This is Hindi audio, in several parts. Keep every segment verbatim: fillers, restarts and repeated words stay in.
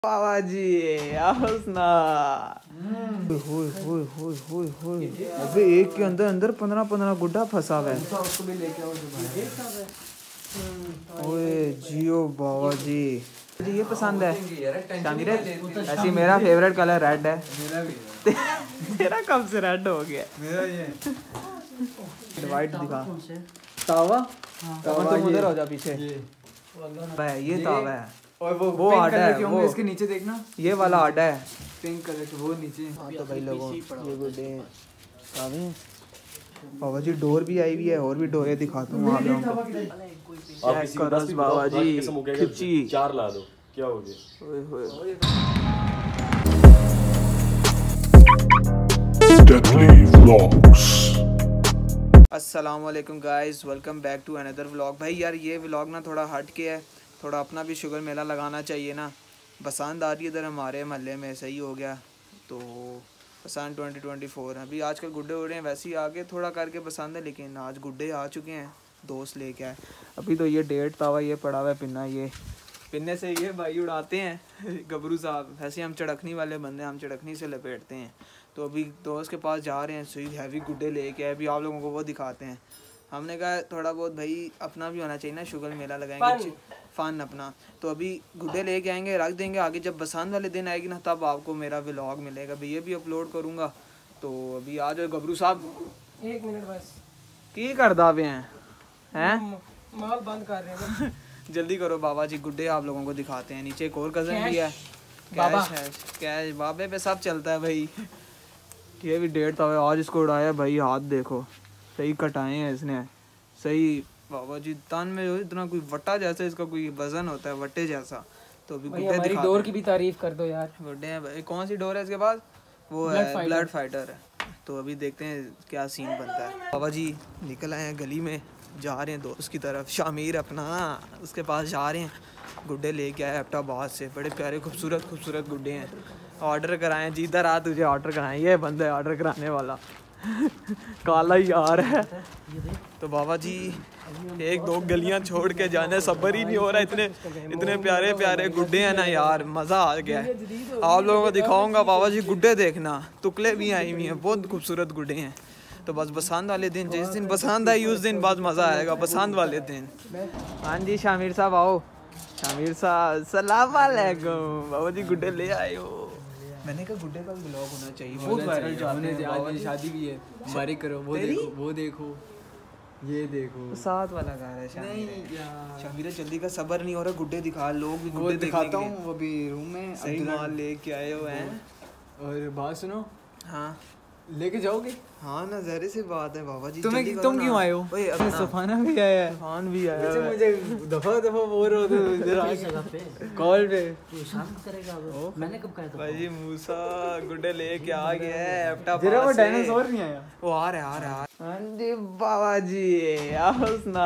बाबा जी ना होए होए होए होए होए अबे एक के अंदर अंदर पंद्रह पंद्रह गुड्डा फंसा हुआ है। उसको भी लेके आओ ओए जियो बाबा जी जी ये पसंद है शामिर ऐसी मेरा फेवरेट कलर रेड है। मेरा भी तेरा कब से रेड हो गया? मेरा ये वाइट दिखा तावा तावा तुम उधर हो जा पीछे भाई ये तावा है और वो वो आटा है वो इसके नीचे देखना ये वाला आटा है पिंक कलर के वो नीचे। हाँ तो भाई लोगों ये गुड्डे तावे बाबा जी डोर भी आई हुई है और भी डोरें दिखाता हूँ आप लोगों को। चेक करो बाबा जी खिच्ची चार ला दो क्या हो गया? ओए होए Deadly Vlogs। अस्सलाम वालेकुम guys, welcome back to another vlog. भाई यार ये व्लॉग ना थोड़ा हट के है, थोड़ा अपना भी शुगर मेला लगाना चाहिए ना। बसंत आ रही है इधर हमारे महल्ले में, सही हो गया तो बसंत ट्वेंटी ट्वेंटी फोर है। अभी आजकल गुड्डे हो रहे हैं, वैसे ही आगे थोड़ा करके बसंत है, लेकिन आज गुड्डे आ चुके हैं, दोस्त लेके आए। अभी तो ये डेढ़ तावा ये पड़ा हुआ है पिन्ना, ये पिन्ने से ये भाई उड़ाते हैं गबरू साहब। वैसे हम चड़कनी वाले बंदे, हम चड़कनी से लपेटते हैं। तो अभी दोस्त के पास जा रहे हैं, सही हैवी गुड्डे लेके आए, अभी आप लोगों को वो दिखाते हैं। हमने कहा थोड़ा बहुत भाई अपना भी होना चाहिए ना, शुगर मेला लगाएंगे फ़न अपना। तो अभी गुड्डे लेके आएंगे, रख देंगे, आगे जब बसंत वाले दिन आएगी ना तब आपको मेरा व्लॉग मिलेगा, भाई ये भी अपलोड करूँगा। तो अभी आ जाओ गबरू साहब, एक मिनट बस की कर दावे हैं हैं माल बंद कर रहे हैं जल्दी करो बाबा जी, गुड्डे आप लोगों को दिखाते हैं। नीचे एक और कज़न भी है, बाबा कैश है, कैश बाबे पे सब चलता है भाई। ये भी डेढ़ तवे आज इसको उड़ाया भाई, हाथ देखो सही कटाए हैं इसने, सही बाबा जी तन में जो इतना कोई वट्टा जैसा इसका कोई वजन होता है वट्टे जैसा। तो अभी गुड्डे हमारी डोर की भी तारीफ कर दो यार। गुड्डे हैं भाई, कौन सी डोर है इसके पास? वो है ब्लड फाइटर है। तो अभी देखते हैं क्या सीन बनता है। बाबा जी निकल आए हैं गली में, जा रहे हैं दोस्त की तरफ, शामिर अपना उसके पास जा रहे हैं। गुड्डे लेके आए एबटाबाद से, बड़े प्यारे खूबसूरत खूबसूरत गुड्डे हैं। ऑर्डर कराए हैं, जिधर आ तुझे ऑर्डर कराएं, ये बंदा है ऑर्डर कराने वाला काला ही आ रहा है। तो बाबा जी एक दो गलियां छोड़ के जाने सब्र ही नहीं हो रहा, इतने इतने प्यारे प्यारे गुड्डे हैं ना यार, मज़ा आ गया है। आप लोगों को दिखाऊंगा बाबा जी गुड्डे देखना, टुकले भी आई हुई हैं, बहुत खूबसूरत गुड्डे हैं। तो बस बसंत वाले दिन, जिस दिन बसंत आई उस दिन बाद मज़ा आएगा, बसंत वाले दिन। हाँ जी शामिर साहब आओ, शामिर साहब सलाम वालेकुम। बाबा जी गुड्डे ले आए हो, मैंने कहा गुड्डे का ब्लॉग होना चाहिए, बहुत वायरल जाते हैं। आज शादी भी है, हमारी करो, वो देखो वो देखो ये देखो साथ वाला घर है शामिर। शामिर जल्दी का सब्र नहीं हो रहा, गुड्डे दिखा, लोग भी गुड्डे दिखाता हूँ। वो भी रूम में सही माल लेके आए हो हैं। और बात सुनो, हाँ लेके जाओगे? हाँ ना ज़ाहिर सी बात है बाबा जी। तुम्हें तुम क्यों आए हो? ओए अपना सफाना भी आया है, सफान भी आया अच्छा, है। मुझे दफा दफा बोल रहे हो इधर आके कॉल पे मैंने कब कहा था भाई जी मूसा गुड्डे लेके आ गया है एबटाबाद जरा वो से। डायनासोर नहीं आया, वो आ रहा है आ रहा है। हाँ जी बाबा जी ना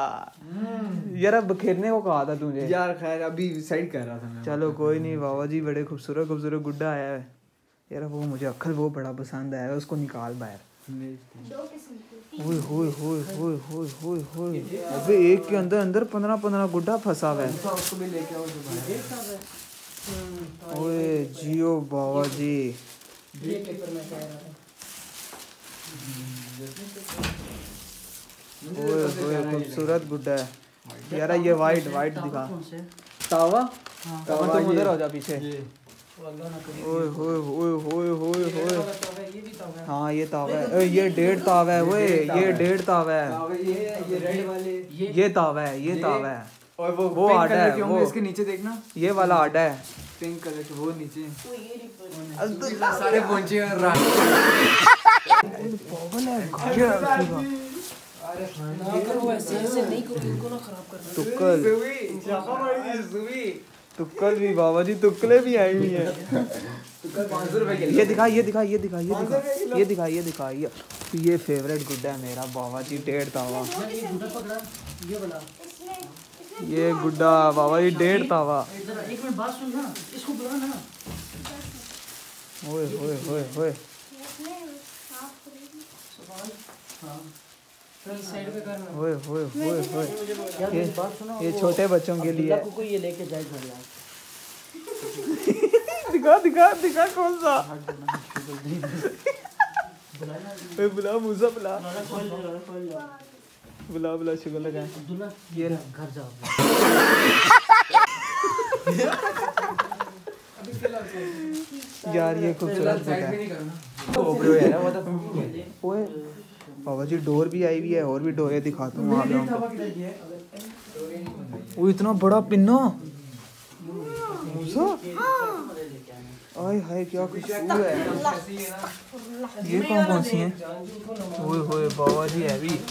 यार अब बखेरने को कहा था तुझे यार। खैर अभी साइड कर रहा था मैं। चलो कोई नहीं बाबा जी, बड़े खूबसूरत खूबसूरत गुड्डा आया है यार। वो मुझे अक्खल वो बड़ा पसंद आया है, उसको निकाल बाहर। ओए होए होए होए होए होए होए अबे एक के अंदर अंदर पंद्रह पंद्रह गुड्डा फंसा हुआ है। उसको भी लेके आओ ओए जियो बाबा जी ये पेपर में कह रहा था। ओए ओए खूबसूरत गुड्डा है यार। ये वाइट वाइट दिखा तावा तावा, तुम उधर हो जा पीछे। ओए होए होए होए होए होए हाँ ये तावा है, ये डेढ़ तावा है, वो ये डेढ़ तावा है, ये रेड वाले ये तावा है, ये तावा है। और वो वो आटा है, वो इसके नीचे देखना ये वाला आटा है पिंक कलर के, वो नीचे सारे पहुंचे तुक्कल तुक्कल भी बाबा जी, तुक्कले भी आई हुई है। ये दिखा ये दिखा ये दिखा ये दिखा ये दिखा ये दिखा ये ये फेवरेट गुड्डा है मेरा बाबा जी, डेढ़ तावा। ये गुड्डा बाबा जी डेढ़ तावा। एक मिनट बात सुन ना, इसको बुला ना। ओए ओए ओए ओए ओए ओए ओए ओए ये ये छोटे बच्चों के लिए को ये लेके जाए घर यार। दिखा दिखा दिखा कौन सा बुला मूसा बुला बुला बुला शुगर लगा ये घर जाओ यार ये खूबसूरत ओए बाबा जी डोर भी आई हुई है और भी डोरें दिखाता हूँ आप लोगों को। वो इतना बड़ा पिन्ना मूसा आय हाय क्या खुशबू है। ये कौन कौन सी हैं? ओए होए बाबा जी है भी।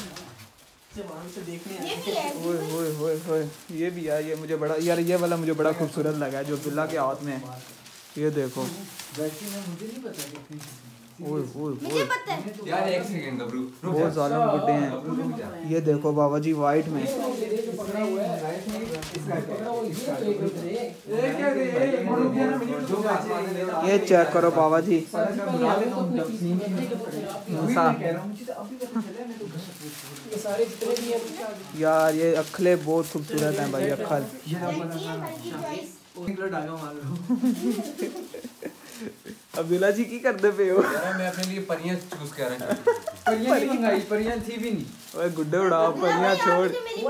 ओए होए होए होए ये भी है। ये मुझे बड़ा यार ये वाला मुझे बड़ा खूबसूरत लगा है जो अब्दुल्ला के हाथ में है। ये देखो ओए ओए ओए यार एक सेकंड गबरू बहुत जालिम गुड्डे हैं। ये देखो बाबा जी वाइट में। ये चेक करो बाबा जी मूसा। यार ये अखले बहुत खूबसूरत हैं भाई अखल। अब्दुल्ला जी की करते पे हो? यार मैं अपने लिए परियां चूज कर रहा हूं। परियां नहीं मंगाई, परियां थी भी नहीं। ओए गुड्डे उड़ा परियां छोड़।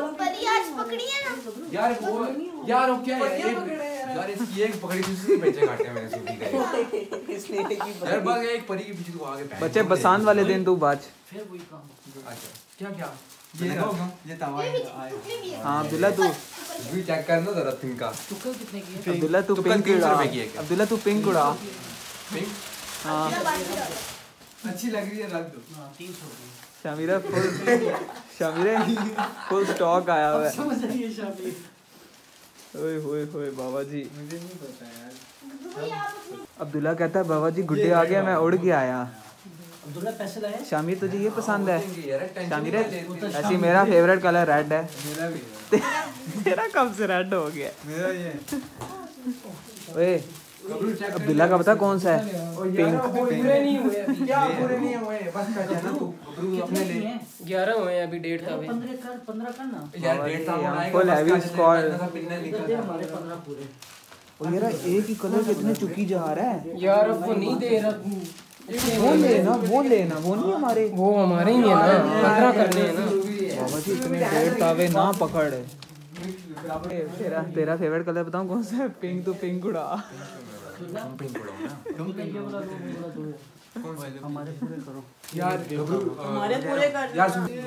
यार वो यार वो क्या है एक यार इसकी एक पकड़ी थी उसके बच्चे काटे मैंने सूफी का इसलिए की यार बस एक परी के पीछे तू आगे पहन बच्चे बसांत वाले दिन तू बाज। फिर वही काम अच्छा क्या क्या ये होगा ये तवा है। हाँ अब्दुल्ला तू भी चेक करना जरा तिनका टुकल कितने की है? अब्दुल्ला तू तुक्कल पिंक तीन सौ उड़ा। रुपए की है क्या? अब्दुल्ला तू पिंक उड़ा। पिंक हाँ अच्छी लग रही है, रख दो। हाँ तीन सौ रुपये शामिरा फुल शामिरा फुल स्टॉक आया हुआ है। समझ रही है शादी। ओए होए होए बाबा जी। मुझे नहीं पता यार। अब्दुल्ला कहता है बाबा जी गुड्डे आ गया मैं उड़ के आया। अब्दुल्ला पैसे लाए? शामिर तुझे ये पसंद है? यार टेंशन शामिर नहीं लेती ऐसी मेरा फेवरेट कलर रेड है। मेरा भी तेरा कब से रेड हो गया? मेरा ये ओए अब्दुल्ला का पता कौन सा है? पिंक। पूरे नहीं हुए अभी। क्या पूरे नहीं हुए? बस कर देना तू अपने लिए। ग्यारह हुए हैं अभी डेट का भी। पंद्रह कर पंद्रह कर ना। यार डेढ़ साल बनाएगा फुल हैवी स्क्वाड। पिन्ना कर निकल दे हमारे पंद्रह पूरे। और यार एक ही कलर कितने चुकी जा रहा है। यार अब वो नहीं दे रहा। वो लेना वो लेना वो नहीं हमारे। वो हमारे ही है ना, पंद्रह करने हैं ना। बाबा जी इतने डेढ़ तावे ना पकड़। तेरा तेरा फेवरेट कलर बताऊं कौन सा है? पिंक तो पिंक उड़ा। पिंक उड़ाओ ना ये वाला दो, ये वाला दो है। हमारे पूरे करो। यार हमारे पूरे कर यार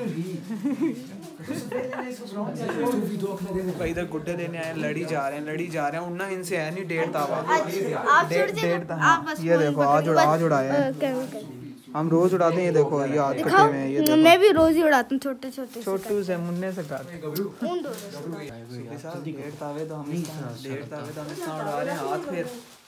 भाई इधर गुड्डे लेने आए लड़ी जा रहे हैं लड़ी जा रहे हैं उड़ना इनसे है नहीं डेढ़ तावा। आप डेढ़ छोड़ डेढ़ दे ता- आप बस ये देखो आज उड़ा आज उड़ाया है। हम रोज उड़ाते हैं। ये देखो ये आज कटे दिखाओ में है, ये देखो मैं भी रोज ही उड़ाता हूँ छोटे छोटे से छोटू से मुन्ने से कर उन दोनों डेढ़ तावे तो हम डेढ़ तावे तो हम इतना उड़ा रहे हैं हाथ फिर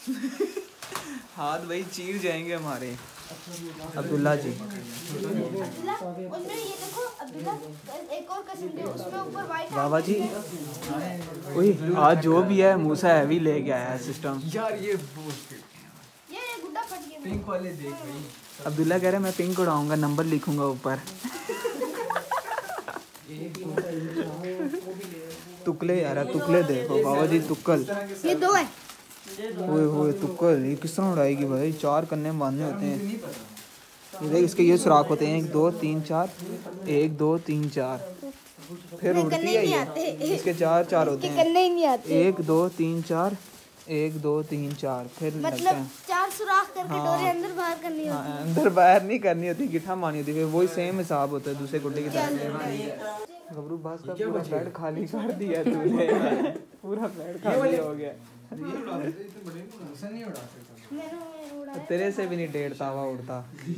हाथ भाई चीर जाएंगे हमारे। अब्दुल्ला जी उनमें ये देखो अब्दुल्ला एक और कसम दे उसमें ऊपर वाइट बाबा जी ओए आज जो भी है मूसा हैवी ले गया है सिस्टम। यार ये ये ये गुड्डा फट गया पिंक वाले देख भाई। अब्दुल्ला कह रहे मैं पिंक उड़ाऊंगा नंबर लिखूंगा ऊपर। तुकले यार तुकले देखो बाबा जी तुक्कल। ये दो है ओए होए तुक्कल ये किस तरह उड़ाएगी भाई? चार कन्ने बांधने होते हैं। ये देख इसके ये सुराख होते हैं एक दो तीन चार एक दो तीन चार फिर उड़ती कन्ने है नहीं ये। आते इसके चार चार होते के हैं करने ही नहीं आते एक दो तीन चार एक दो तीन चार फिर लगता मतलब है। चार सुराख करके हाँ। डोरे अंदर बाहर करनी होती हाँ, अंदर बाहर नहीं करनी होती गिठा मारनी होती फिर वही सेम हिसाब होता है दूसरे गुड्डे की तरह। गबरू बास का पूरा बेड खाली कर दिया तूने पूरा बेड खाली हो गया। मैंने उड़ाया तेरे से भी नहीं डेढ़ तावा उड़ता।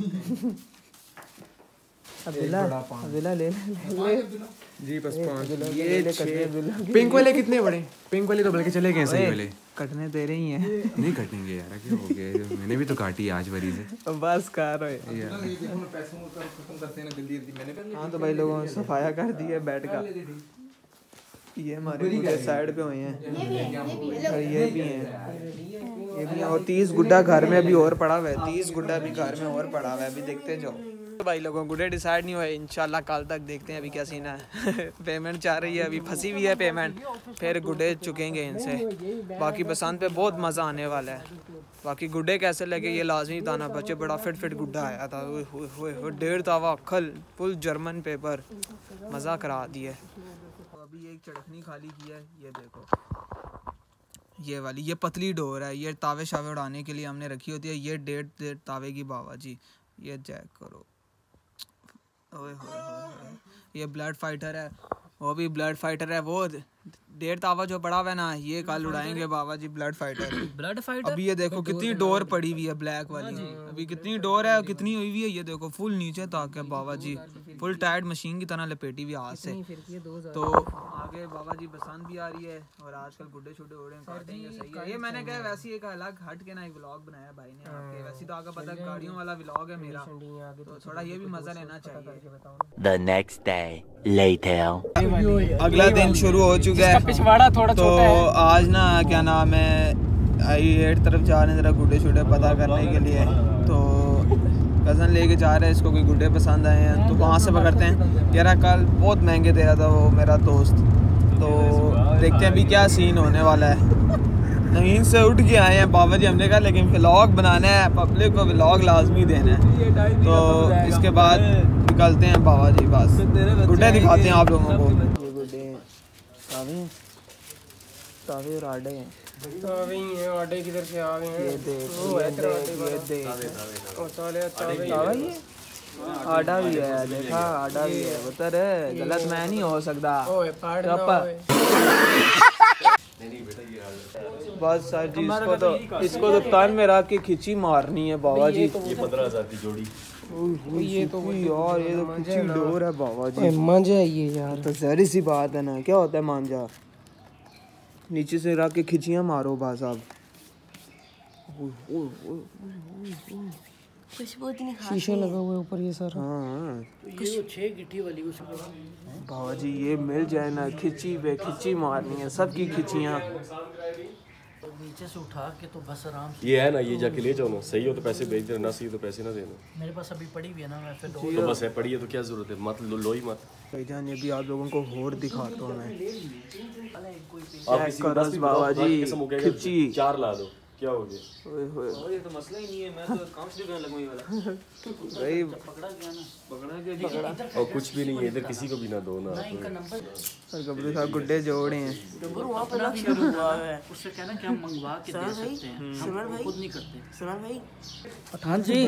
अब्दुल्ला अब्दुल्ला ले ले ले जी बस पाँच ये ये पिंक वाले कितने बड़े? पिंक वाले तो बल्कि चले गए सही वाले कटने दे रही हैं। नहीं कटेंगे यार क्या हो गया मैंने भी तो काटी आज वरी से बस कर रहे हाँ तो भाई लोगों ने सफाया कर दिया बेड का। ये हमारे पूरे साइड पे हुए हैं और ये भी हैं ये भी हैं और तीस गुड्डा घर में अभी और पड़ा हुआ है। तीस गुड्डा भी घर में और पड़ा हुआ है अभी देखते जाओ। भाई लोगों गुडे डिसाइड नहीं हुआ, इंशाल्लाह कल तक देखते हैं अभी क्या सीन है। पेमेंट चाह रही है, अभी फंसी हुई है पेमेंट, फिर गुडे चुकेंगे इनसे। बाकी बसंत पे बहुत मज़ा आने वाला है। बाकी गुड्डे कैसे लगे ये लाजमी बताना। बच्चे बड़ा फिट फिट गुड्डा आया था, डेढ़ तावा खल फुल जर्मन पेपर, मज़ा करा दिए। तो अभी एक चटनी खाली की है, ये देखो ये वाली, ये पतली डोर है, ये तावे शावे उड़ाने के लिए हमने रखी होती है। ये डेढ़ डेढ़ तावे की बाबा जी, ये चेक करो, ओए होए, ये ब्लड फाइटर है, वो भी ब्लड फाइटर है। वो डेढ़ तावा जो पड़ा हुआ है ना, ये कल उड़ाएंगे बाबा जी ब्लड फाइटर। ब्लड फाइटर अभी ये देखो कितनी डोर पड़ी हुई है ब्लैक वाली, अभी कितनी डोर है, कितनी हुई हुई है, ये देखो फुल नीचे तक है बाबा जी, फुल टाइट मशीन की तरह लपेटी हुई हाथ से। तो आगे बाबा जी बसंत भी आ रही है और आजकल गुड्डे छुड्डे उड़े काटेंगे, सही है। ये मैंने कहा वैसे एक अलग हट के ना एक व्लॉग बनाया भाई ने आपके, वैसे तो आपको पता है गाड़ियों वाला व्लॉग है मेरा, तो थोड़ा ये भी मजा लेना चाहिए। The next day later. अगला दिन शुरू हो चुका है, पिछवाड़ा थोड़ा तो आज ना क्या नाम है, आई एट तरफ जा रहे हैं ज़रा गुड्डे छुड्डे पता करने के लिए। तो कज़न लेके जा रहे हैं, इसको कोई गुड्डे पसंद आए हैं तो वहाँ से पकड़ते हैं। यार कल बहुत महंगे दे रहा था वो मेरा दोस्त, तो देखते हैं अभी क्या सीन होने वाला है। नींद से उठ के आए हैं बाबा जी, हमने कहा लेकिन व्लॉग बनाना है, पब्लिक को व्लॉग लाजमी देना है। तो इसके बाद निकलते हैं बाबा जी, बस गुड्डे दिखाते हैं आप लोगों को। ये गुड्डे तावे तावे और आडे हैं, तावे ही हैं, आडे किधर से आ गए हैं। ये देख ये देख ये देख और साले तावे तावा ही है, आडा भी है, देखा आडा भी है, उतर गलत मैं नहीं हो सकता। ओए पाड़ ना ओए। बस सर जी इसको तो इसको तो तन में रख के खिंची मारनी है बाबा जी। ये पंद्रह हजार की जोड़ी। ये तो यार ये तो खिंची डोर है बाबा जी, मांझा है ये यार, तो जहरी सी बात है ना, क्या होता है मांझा, नीचे से रख के खिंचियाँ मारो बा साहब। शीशा लगा हुआ है ऊपर ये सारा। हाँ ये छह गिट्टी वाली उस बाबा जी ये मिल जाए ना, खिंची पे खिंची मारनी है सबकी खिंचियाँ। नीचे से उठा के तो बस आराम से ये है ना, ये जाके ले जाओ ना, सही हो तो पैसे भेज देना, ना सही हो तो पैसे ना देना। मेरे पास अभी पड़ी हुई है ना, मैं फिर तो बस है, पड़ी है तो क्या जरूरत है, मत लो, लो ही मत। भाईजान ये भी आप लोगों को और दिखाता हूँ मैं, आप किसी को दस भी बाबा जी कसम हो गया खिंची चार ला दो, क्या हो गया? ओए होए ये तो मसला ही नहीं है, मैं तो काम से लगने वाली वाला भाई पकड़ा गया ना, पकड़ा के जी। और कुछ भी नहीं है इधर, किसी को भी ना दो ना। इनका नंबर और गबरू साहब गुड्डे जोड़े हैं। वहाँ पर भी शुरू हुआ है, उससे कहना कि हम मंगवा के दे सकते हैं, हम खुद नहीं करते। सलाम भाई पठान जी,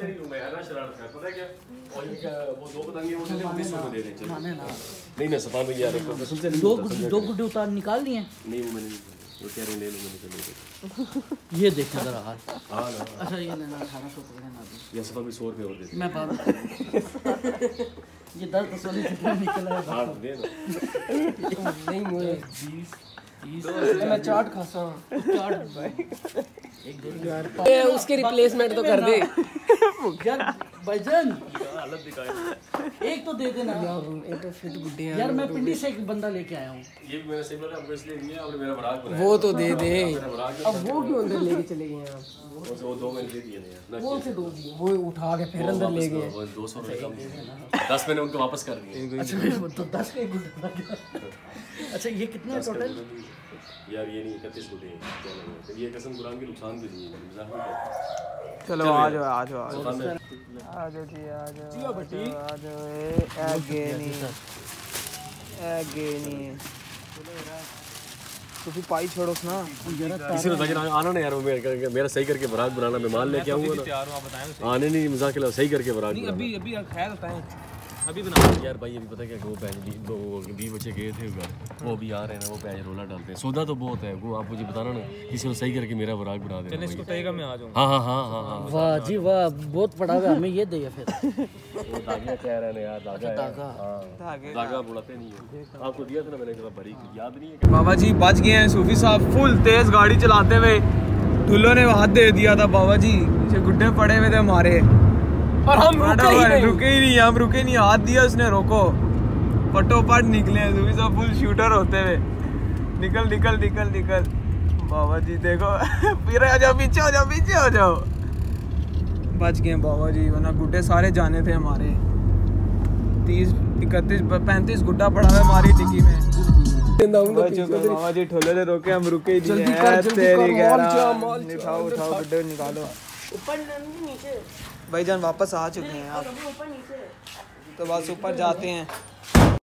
वो दो पतंगे वो ले, बीस रुपए दे दें। नहीं ना सफा में यार दो दो गुड्डे उतार निकाल दिए। नहीं वो मैंने वो कह रहे ले लो, मैंने चलो ये देखना जरा हाल। हाँ ना, अच्छा ये लेना अठारह सौ पकड़े ना दो, ये सफा भी सौ रुपये और दे दे। मैं बात ये दस तसली कितना निकला है। हाँ दे ना। नहीं मुझे बीस तीस मैं चाट खाता हूँ। चाट भाई एक दो ये उसके रिप्लेसमेंट तो कर दे यार भाईजान, एक तो दे देना यार। ये तो फिट गुड्डे हैं यार, मैं पिंडी से एक बंदा लेके आया हूँ। ये भी मैंने सही बोला, आपको इसलिए दिया, आपने मेरा बराक बनाया। वो तो दे दे, बराक अब वो क्यों अंदर लेके चले गए आप? वो दो मैंने दे दिए ना यार। वो से दो दिए, वो उठा के फिर अंदर ले गए। वो दो सौ रुपये कम दिए, दस मैंने उनको वापस कर दिए। अच्छा तो दस का एक गुड्डा लग गया। अच्छा ये कितने है टोटल? यार ये नहीं, इकतीस गुड्डे हैं, क्या लगे? ये कसम कुरान के नुकसान भी नहीं है, मजाक नहीं करता। चलो आ जाओ आ जाओ आ जाओ सफा में आ जाओ जी आ जाओ आ जाओ। ए आगे नहीं आगे नहीं तो फिर पाई छोड़ो ना। किसी ने ताकि आना ना यार, वो मेरा मेरा सही करके बराक बनाना, मैं मान लेके आऊंगा ना। आने नहीं मजाक के, सही करके बराक बनाना। अभी अभी खैर बताएं अभी बना यार भाई अभी पता क्या, वो बहन बीस बच्चे गए थे घर, वो अभी आ रहे हैं ना, वो पैज रोला डालते हैं, सौदा तो बहुत है। वो आप मुझे बताना ना, किसी को सही करके मेरा बराक बना देना। इसको कहेगा मैं आ जाऊँ। हाँ हाँ हाँ हाँ हाँ। वाह जी वाह, बहुत पड़ा हुआ, हमें ये दे फिर। वो धागा कह रहे हैं यार, धागा है। धागा। हाँ धागा बुलाते नहीं है, आपको दिया था ना मैंने, कहा बड़ी याद नहीं है। बाबा जी बच गए हैं, सूफी साहब फुल तेज गाड़ी चलाते हुए, ढुल्लो ने हाथ दे दिया था बाबा जी, पीछे गुड्डे पड़े हुए थे हमारे और हम रुके ही नहीं। रुके ही नहीं हम रुके नहीं, हाथ दिया उसने, रोको फटोफट निकले। सूफी साहब फुल शूटर होते हुए, निकल निकल निकल निकल। बाबा जी देखो फिर आ जाओ, पीछे हो जाओ, पीछे हो जाओ। बच गए बाबा जी, वरना गुड्डे सारे जाने थे हमारे। तीस इकतीस पैंतीस गुड्डा पड़ा हुआ हमारी टिक्की में। बाबा जी ठोले ले रोके, हम रुके ही नहीं है। तेरी गैरा उठाओ उठाओ गुड्डे निकालो। ऊपर नीचे भाईजान वापस आ चुके हैं आप, ऊपर नीचे तो बस ऊपर जाते हैं।